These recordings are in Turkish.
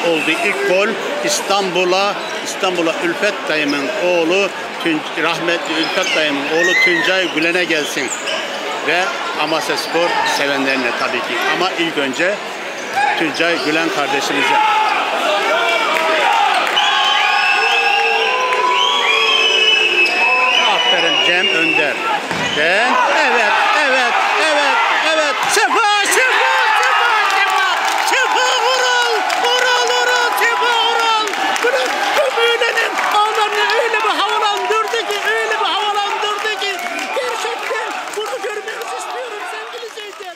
oldu ilk gol İstanbul'a Ülfet dayımın oğlu rahmetli Ülfet dayımın oğlu Tuncay Gülen'e gelsin ve Amasyaspor sevenlerine tabii ki, ama ilk önce Tuncay Gülen kardeşimize. Aferin Cem Önder. Evet. Sefa Ural. Kömürlerin ağlarını öyle bir havalandırdı ki gerçekten bunu görmenizi istiyorum sevgili seyirciler.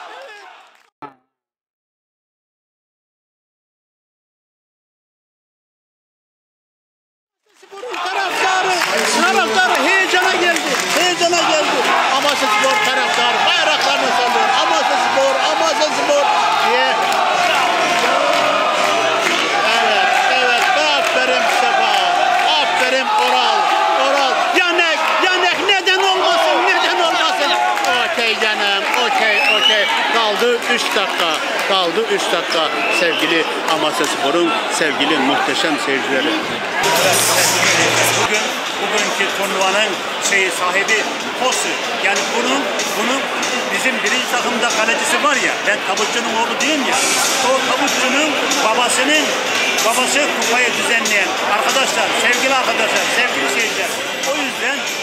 Spor'un taraftarı heyecana geldi. Amasyaspor taraftarı bayraklarını sallıyor. Amasyaspor diye. Evet. Aferin Sefa. Aferin Oral. Yanek. Neden olmasın? Okey canım. Okey. Kaldı 3 dakika. Sevgili Amasyaspor'un sevgili muhteşem seyircileri. Bugünkü turnuvanın sahibi Tosu. Yani bunun bizim birinci takımda kalecisi var ya, ben tabutçunun oğlu diyeyim ya, o tabutçunun babası kupayı düzenleyen arkadaşlar, sevgili seyirciler. O yüzden